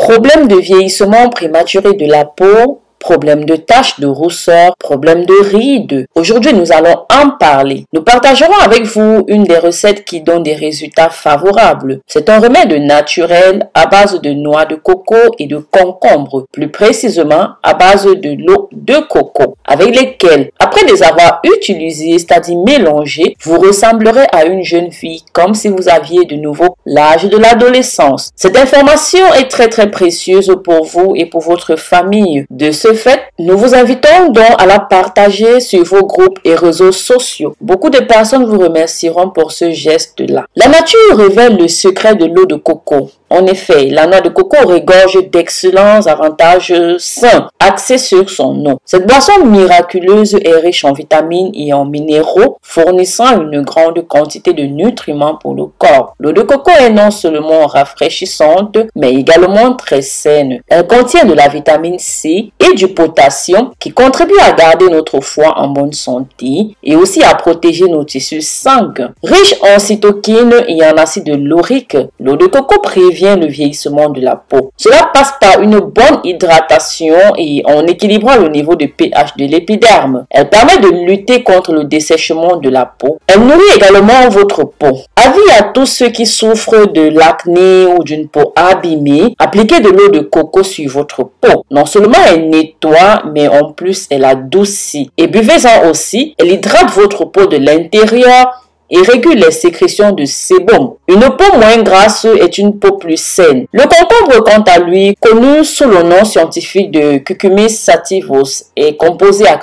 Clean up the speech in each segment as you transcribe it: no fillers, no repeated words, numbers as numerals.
Problème de vieillissement prématuré de la peau, problème de taches, de rousseur, problème de rides. Aujourd'hui, nous allons en parler. Nous partagerons avec vous une des recettes qui donne des résultats favorables. C'est un remède naturel à base de noix de coco et de concombre, plus précisément à base de l'eau de coco, avec lesquels, après les avoir utilisés, c'est-à-dire mélangés, vous ressemblerez à une jeune fille comme si vous aviez de nouveau l'âge de l'adolescence. Cette information est très précieuse pour vous et pour votre famille. De ce fait, nous vous invitons donc à la partager sur vos groupes et réseaux sociaux. Beaucoup de personnes vous remercieront pour ce geste-là. La nature révèle le secret de l'eau de coco. En effet, la noix de coco regorge d'excellents avantages sains axés sur son eau. Cette boisson miraculeuse est riche en vitamines et en minéraux, fournissant une grande quantité de nutriments pour le corps. L'eau de coco est non seulement rafraîchissante, mais également très saine. Elle contient de la vitamine C et du potassium qui contribuent à garder notre foie en bonne santé et aussi à protéger nos tissus sanguins. Riche en cytokines et en acide laurique, l'eau de coco prévient le vieillissement de la peau. Cela passe par une bonne hydratation et en équilibrant le niveau de pH de l'épiderme. Elle permet de lutter contre le dessèchement de la peau. Elle nourrit également votre peau. Avis à tous ceux qui souffrent de l'acné ou d'une peau abîmée, appliquez de l'eau de coco sur votre peau. Non seulement elle nettoie, mais en plus elle adoucit. Et buvez-en aussi, elle hydrate votre peau de l'intérieur et régule les sécrétions de sébum. Une peau moins grasse est une peau plus saine. Le concombre, quant à lui, connu sous le nom scientifique de Cucumis sativus, est composé à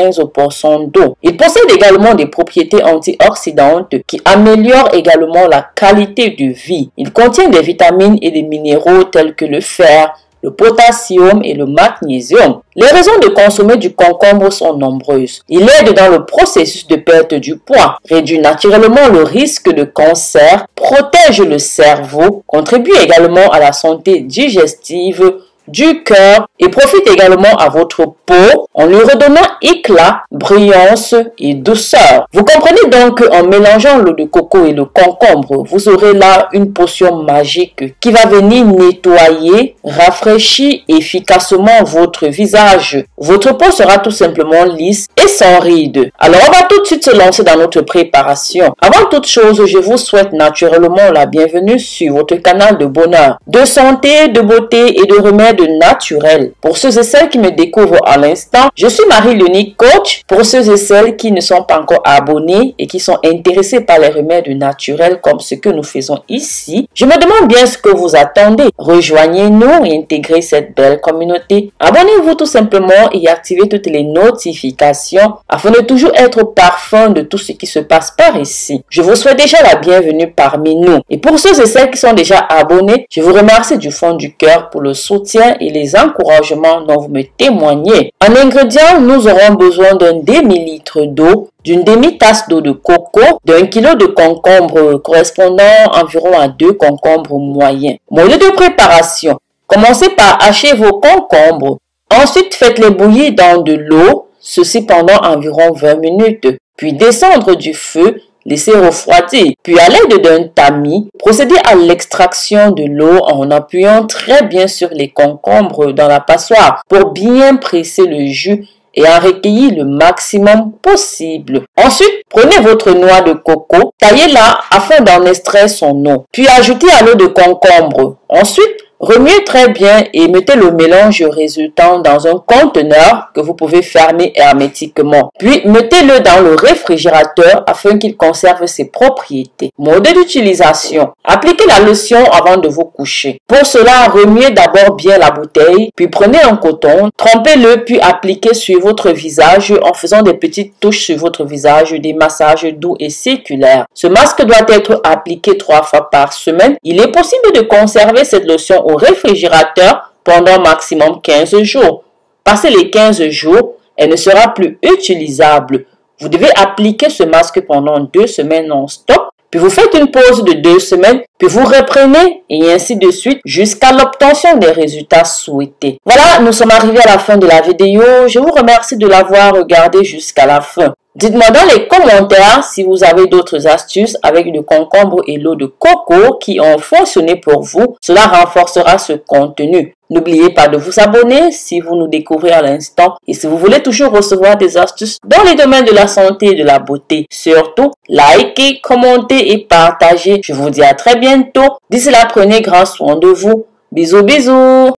95% d'eau. Il possède également des propriétés antioxydantes qui améliorent également la qualité de vie. Il contient des vitamines et des minéraux tels que le fer, le potassium et le magnésium. Les raisons de consommer du concombre sont nombreuses. Il aide dans le processus de perte du poids, réduit naturellement le risque de cancer, protège le cerveau, contribue également à la santé digestive, du cœur et profite également à votre peau en lui redonnant éclat, brillance et douceur. Vous comprenez donc qu'en mélangeant l'eau de coco et le concombre, vous aurez là une potion magique qui va venir nettoyer, rafraîchir efficacement votre visage. Votre peau sera tout simplement lisse et sans rides. Alors on va tout de suite se lancer dans notre préparation. Avant toute chose, je vous souhaite naturellement la bienvenue sur votre canal de bonheur, de santé, de beauté et de remèdes naturel. Pour ceux et celles qui me découvrent à l'instant, je suis Marie-Léonie Coach. Pour ceux et celles qui ne sont pas encore abonnés et qui sont intéressés par les remèdes naturels comme ce que nous faisons ici, je me demande bien ce que vous attendez. Rejoignez-nous et intégrez cette belle communauté. Abonnez-vous tout simplement et activez toutes les notifications afin de toujours être au parfum de tout ce qui se passe par ici. Je vous souhaite déjà la bienvenue parmi nous. Et pour ceux et celles qui sont déjà abonnés, je vous remercie du fond du cœur pour le soutien et les encouragements dont vous me témoignez. En ingrédients, nous aurons besoin d'un demi-litre d'eau, d'une demi-tasse d'eau de coco, d'un kilo de concombre correspondant environ à 2 concombres moyens. Mode de préparation. Commencez par hacher vos concombres. Ensuite, faites-les bouillir dans de l'eau, ceci pendant environ 20 minutes. Puis descendre du feu, laissez refroidir. Puis à l'aide d'un tamis, procédez à l'extraction de l'eau en appuyant très bien sur les concombres dans la passoire pour bien presser le jus et en recueillir le maximum possible. Ensuite, prenez votre noix de coco, taillez-la afin d'en extraire son eau. Puis ajoutez à l'eau de concombre. Ensuite, remuez très bien et mettez le mélange résultant dans un conteneur que vous pouvez fermer hermétiquement. Puis mettez-le dans le réfrigérateur afin qu'il conserve ses propriétés. Mode d'utilisation. Appliquez la lotion avant de vous coucher. Pour cela, remuez d'abord bien la bouteille, puis prenez un coton, trempez-le puis appliquez sur votre visage en faisant des petites touches sur votre visage, des massages doux et circulaires. Ce masque doit être appliqué 3 fois par semaine. Il est possible de conserver cette lotion au réfrigérateur pendant maximum 15 jours. Passé les 15 jours, elle ne sera plus utilisable. Vous devez appliquer ce masque pendant 2 semaines non-stop, puis vous faites une pause de 2 semaines, puis vous reprenez et ainsi de suite jusqu'à l'obtention des résultats souhaités. Voilà, nous sommes arrivés à la fin de la vidéo. Je vous remercie de l'avoir regardé jusqu'à la fin. Dites-moi dans les commentaires si vous avez d'autres astuces avec le concombre et l'eau de coco qui ont fonctionné pour vous. Cela renforcera ce contenu. N'oubliez pas de vous abonner si vous nous découvrez à l'instant et si vous voulez toujours recevoir des astuces dans les domaines de la santé et de la beauté. Surtout, likez, commentez et partagez. Je vous dis à très bientôt. D'ici là, prenez grand soin de vous. Bisous, bisous.